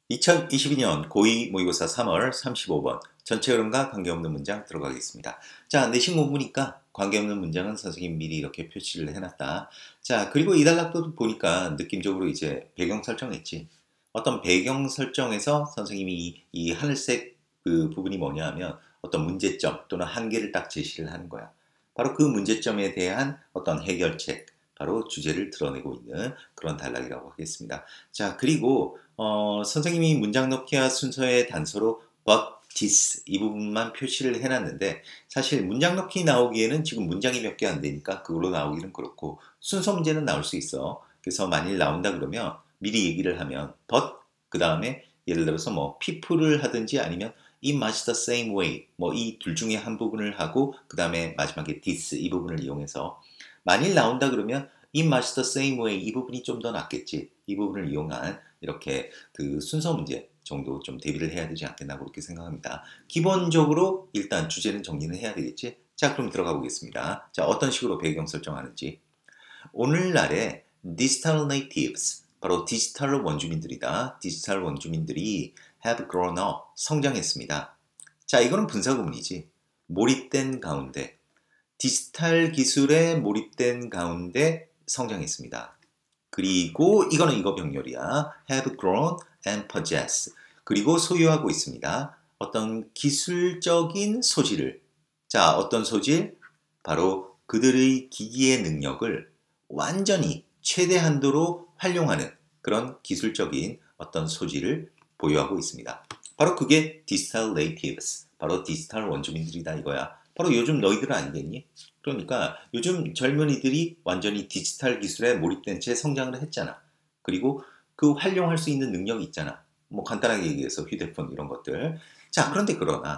2022년 고2 모의고사 3월 35번 전체 흐름과 관계없는 문장 들어가겠습니다. 자, 내신 공부니까 관계없는 문장은 선생님 미리 이렇게 표시를 해놨다. 자, 그리고 이 단락도 보니까 느낌적으로 이제 배경 설정했지. 어떤 배경 설정에서 선생님이 이 하늘색 그 부분이 뭐냐 하면 어떤 문제점 또는 한계를 딱 제시를 하는 거야. 바로 그 문제점에 대한 어떤 해결책, 바로 주제를 드러내고 있는 그런 단락이라고 하겠습니다. 자, 그리고 선생님이 문장 넣기와 순서의 단서로 but this 이 부분만 표시를 해놨는데 사실 문장 넣기 나오기에는 지금 문장이 몇 개 안 되니까 그걸로 나오기는 그렇고 순서 문제는 나올 수 있어. 그래서 만일 나온다 그러면 미리 얘기를 하면 but 그 다음에 예를 들어서 뭐 people을 하든지 아니면 in much the same way 뭐 이 둘 중에 한 부분을 하고 그 다음에 마지막에 this 이 부분을 이용해서 만일 나온다 그러면 in much the same way 이 부분이 좀 더 낫겠지. 이 부분을 이용한 이렇게 그 순서 문제 정도 좀 대비를 해야 되지 않겠나 그렇게 생각합니다. 기본적으로 일단 주제는 정리는 해야 되겠지. 자, 그럼 들어가 보겠습니다. 자, 어떤 식으로 배경 설정하는지. 오늘날의 디지털 네이티브스, 바로 디지털 원주민들이다. 디지털 원주민들이 have grown up, 성장했습니다. 자, 이거는 분사구문이지. 몰입된 가운데, 디지털 기술에 몰입된 가운데 성장했습니다. 그리고 이거는 이거 병렬이야. have grown and possess. 그리고 소유하고 있습니다. 어떤 기술적인 소질을. 자, 어떤 소질? 바로 그들의 기기의 능력을 완전히 최대 한도로 활용하는 그런 기술적인 어떤 소질을 보유하고 있습니다. 바로 그게 디지털 네이티브스, 바로 디지털 원주민들이다 이거야. 바로 요즘 너희들 아니겠니? 그러니까 요즘 젊은이들이 완전히 디지털 기술에 몰입된 채 성장을 했잖아. 그리고 그 활용할 수 있는 능력이 있잖아. 뭐 간단하게 얘기해서 휴대폰 이런 것들. 자, 그런데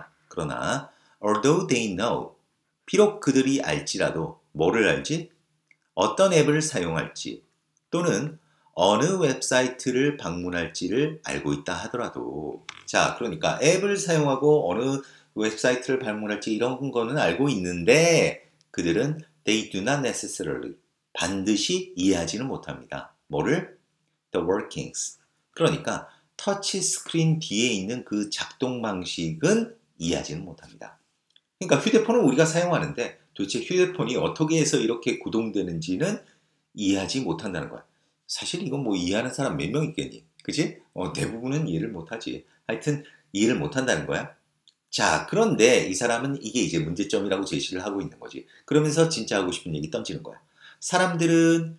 그러나 although they know, 비록 그들이 알지라도 뭐를 알지? 어떤 앱을 사용할지 또는 어느 웹사이트를 방문할지를 알고 있다 하더라도 자, 그러니까 앱을 사용하고 어느 웹사이트를 방문할지 이런 거는 알고 있는데 그들은 they do not necessarily 반드시 이해하지는 못합니다. 뭐를? The workings. 그러니까 터치 스크린 뒤에 있는 그 작동 방식은 이해하지는 못합니다. 그러니까 휴대폰을 우리가 사용하는데 도대체 휴대폰이 어떻게 해서 이렇게 구동되는지는 이해하지 못한다는 거야. 사실 이건 뭐 이해하는 사람 몇 명 있겠니? 그지? 대부분은 이해를 못하지. 하여튼 이해를 못한다는 거야. 자, 그런데 이 사람은 이게 이제 문제점이라고 제시를 하고 있는 거지. 그러면서 진짜 하고 싶은 얘기 던지는 거야. 사람들은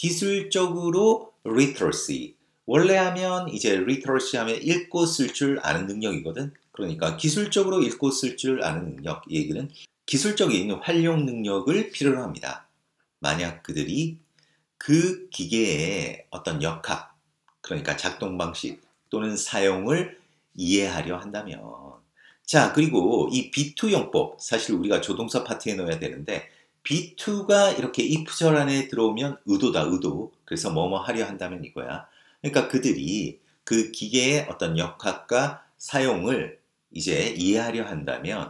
기술적으로 literacy, 원래 하면 이제 literacy 하면 읽고 쓸 줄 아는 능력이거든. 그러니까 기술적으로 읽고 쓸 줄 아는 능력, 이 얘기는 기술적인 활용 능력을 필요로 합니다. 만약 그들이 그 기계의 어떤 역학, 그러니까 작동 방식 또는 사용을 이해하려 한다면 자, 그리고 이 B2 용법, 사실 우리가 조동사 파트에 넣어야 되는데 B2가 이렇게 if절 안에 들어오면 의도다, 의도. 그래서 뭐뭐 하려 한다면 이거야. 그러니까 그들이 그 기계의 어떤 역학과 사용을 이제 이해하려 한다면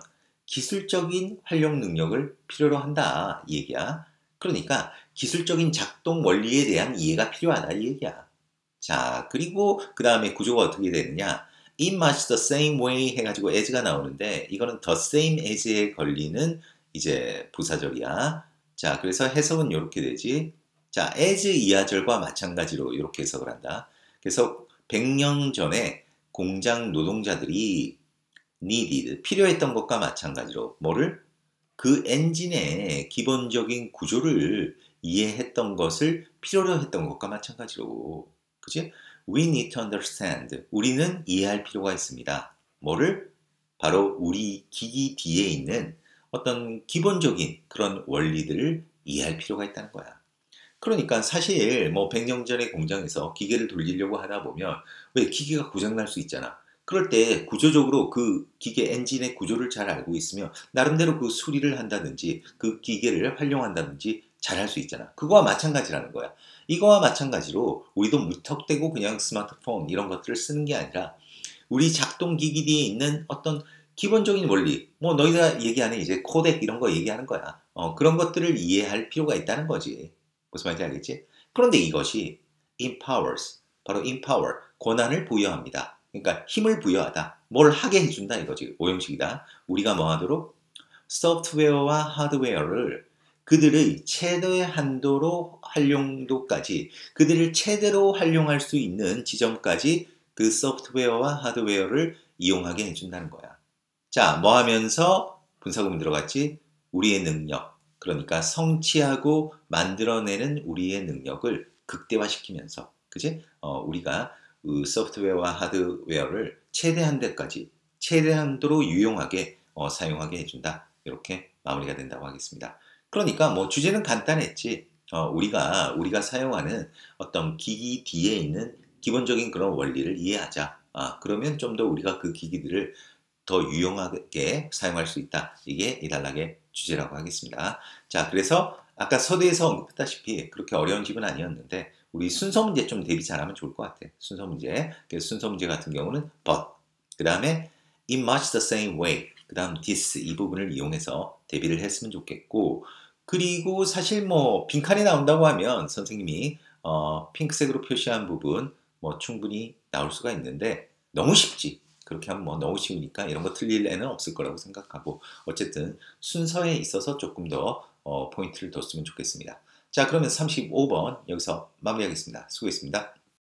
기술적인 활용 능력을 필요로 한다, 이 얘기야. 그러니까 기술적인 작동 원리에 대한 이해가 필요하다, 이 얘기야. 자, 그리고 그 다음에 구조가 어떻게 되느냐. in much the same way 해가지고 as가 나오는데 이거는 the same as에 걸리는 이제 부사절이야. 자, 그래서 해석은 이렇게 되지. 자, as 이하절과 마찬가지로 이렇게 해석을 한다. 그래서 100년 전에 공장 노동자들이 needed, 필요했던 것과 마찬가지로 뭐를? 그 엔진의 기본적인 구조를 이해했던 것을 필요로 했던 것과 마찬가지로. 그치? We need to understand. 우리는 이해할 필요가 있습니다. 뭐를? 바로 우리 기기 뒤에 있는 어떤 기본적인 그런 원리들을 이해할 필요가 있다는 거야. 그러니까 사실 뭐 100년 전의 공장에서 기계를 돌리려고 하다 보면 왜 기계가 고장날 수 있잖아. 그럴 때 구조적으로 그 기계 엔진의 구조를 잘 알고 있으면 나름대로 그 수리를 한다든지 그 기계를 활용한다든지 잘 할 수 있잖아. 그거와 마찬가지라는 거야. 이거와 마찬가지로 우리도 무턱대고 그냥 스마트폰 이런 것들을 쓰는 게 아니라 우리 작동 기기 뒤에 있는 어떤 기본적인 원리, 뭐 너희가 얘기하는 이제 코덱 이런 거 얘기하는 거야. 그런 것들을 이해할 필요가 있다는 거지. 무슨 말인지 알겠지? 그런데 이것이 empowers, 바로 empower, 권한을 부여합니다. 그러니까 힘을 부여하다. 뭘 하게 해준다 이거지. 오형식이다. 우리가 뭐 하도록 소프트웨어와 하드웨어를 그들의 최대 한도로 활용도까지 그들을 최대로 활용할 수 있는 지점까지 그 소프트웨어와 하드웨어를 이용하게 해준다는 거야. 자, 뭐 하면서 분사구문 들어갔지? 우리의 능력. 그러니까 성취하고 만들어내는 우리의 능력을 극대화시키면서, 그지? 우리가 그 소프트웨어와 하드웨어를 최대한 데까지, 최대한도로 유용하게 사용하게 해준다. 이렇게 마무리가 된다고 하겠습니다. 그러니까 뭐 주제는 간단했지. 우리가 사용하는 어떤 기기 뒤에 있는 기본적인 그런 원리를 이해하자. 그러면 좀 더 우리가 그 기기들을 더 유용하게 사용할 수 있다. 이게 이 단락의 주제라고 하겠습니다. 자, 그래서 아까 서두에서 언급했다시피 그렇게 어려운 집은 아니었는데 우리 순서 문제 좀 대비 잘하면 좋을 것 같아. 순서 문제. 그래서 순서 문제 같은 경우는 but, 그 다음에 in much the same way, 그 다음 this 이 부분을 이용해서 대비를 했으면 좋겠고, 그리고 사실 뭐 빈칸이 나온다고 하면 선생님이 핑크색으로 표시한 부분 뭐 충분히 나올 수가 있는데 너무 쉽지. 그렇게 하면 뭐 너무 쉬우니까 이런 거 틀릴 애는 없을 거라고 생각하고, 어쨌든 순서에 있어서 조금 더 포인트를 뒀으면 좋겠습니다. 자, 그러면 35번 여기서 마무리하겠습니다. 수고했습니다.